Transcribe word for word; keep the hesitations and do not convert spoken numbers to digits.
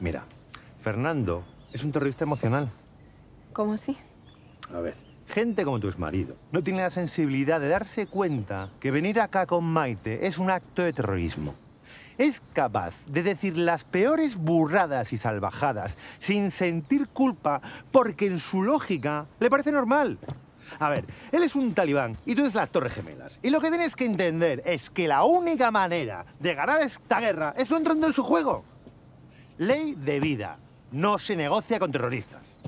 Mira, Fernando es un terrorista emocional. ¿Cómo así? A ver, gente como tu exmarido no tiene la sensibilidad de darse cuenta que venir acá con Maite es un acto de terrorismo. Es capaz de decir las peores burradas y salvajadas sin sentir culpa porque en su lógica le parece normal. A ver, él es un talibán y tú eres las Torres Gemelas. Y lo que tienes que entender es que la única manera de ganar esta guerra es no entrando en su juego. Ley de vida. No se negocia con terroristas.